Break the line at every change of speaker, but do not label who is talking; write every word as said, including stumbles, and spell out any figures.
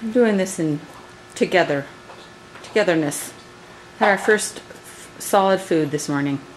I'm doing this in together, togetherness. Had our first f solid food this morning.